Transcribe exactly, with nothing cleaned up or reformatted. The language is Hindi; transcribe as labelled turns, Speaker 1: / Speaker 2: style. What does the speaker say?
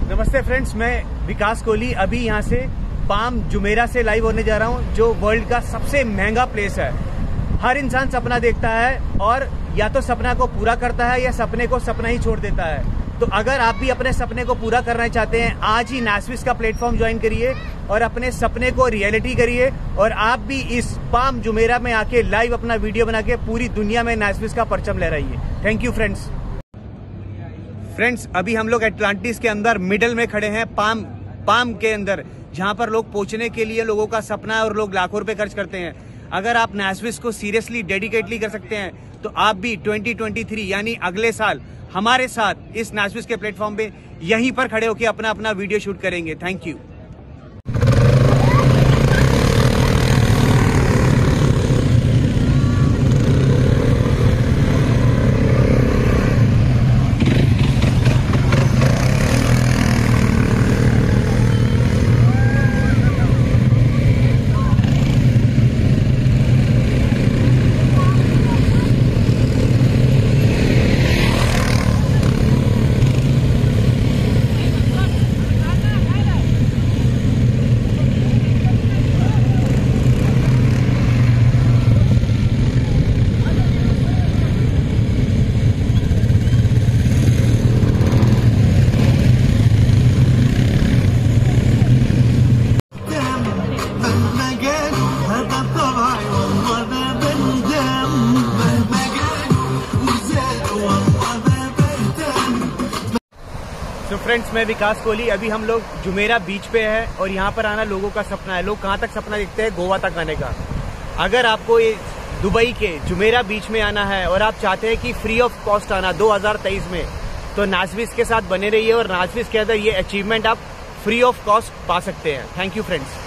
Speaker 1: नमस्ते फ्रेंड्स, मैं विकास कोहली अभी यहाँ से पाम जुमेरा से लाइव होने जा रहा हूँ, जो वर्ल्ड का सबसे महंगा प्लेस है। हर इंसान सपना देखता है और या तो सपना को पूरा करता है या सपने को सपना ही छोड़ देता है। तो अगर आप भी अपने सपने को पूरा करना चाहते हैं, आज ही नासविस का प्लेटफॉर्म ज्वाइन करिए और अपने सपने को रियलिटी करिए और आप भी इस पाम जुमेरा में आके लाइव अपना वीडियो बना के पूरी दुनिया में नासविस का परचम लहराइए। Thank you friends. फ्रेंड्स, अभी हम लोग एटलांटिस के अंदर मिडल में खड़े हैं, पाम पाम के अंदर, जहां पर लोग पहुंचने के लिए लोगों का सपना है और लोग लाखों रुपए खर्च करते हैं। अगर आप नासविस को सीरियसली डेडिकेटली कर सकते हैं तो आप भी ट्वेंटी ट्वेंटी थ्री यानी अगले साल हमारे साथ इस नासविस के प्लेटफॉर्म पे यहीं पर खड़े होकर अपना अपना वीडियो शूट करेंगे। Thank you. तो फ्रेंड्स, मैं विकास कोहली, अभी हम लोग जुमेरा बीच पे है और यहाँ पर आना लोगों का सपना है। लोग कहाँ तक सपना देखते हैं? गोवा तक आने का। अगर आपको ये दुबई के जुमेरा बीच में आना है और आप चाहते हैं कि फ्री ऑफ कॉस्ट आना दो हज़ार तेईस में, तो नासविस के साथ बने रहिए और नासविस के अंदर ये अचीवमेंट आप फ्री ऑफ कॉस्ट पा सकते हैं। Thank you friends.